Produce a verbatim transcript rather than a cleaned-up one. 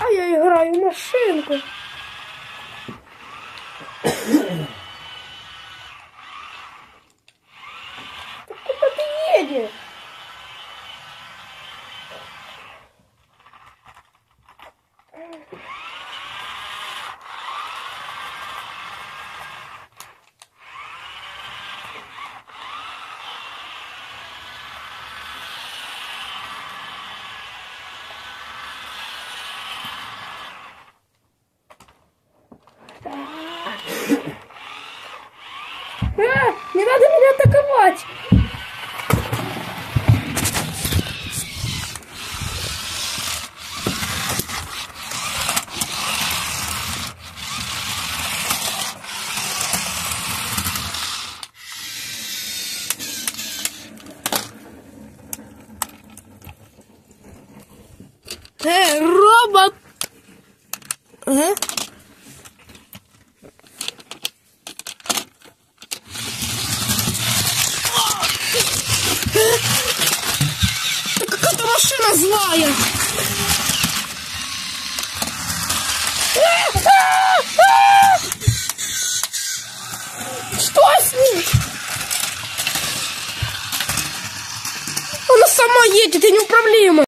А я играю в машинку. Так куда ты едешь? А, не надо меня атаковать! Эй, робот! Ага. Какая-то машина злая! Что с ней? Она сама едет, я неуправляема.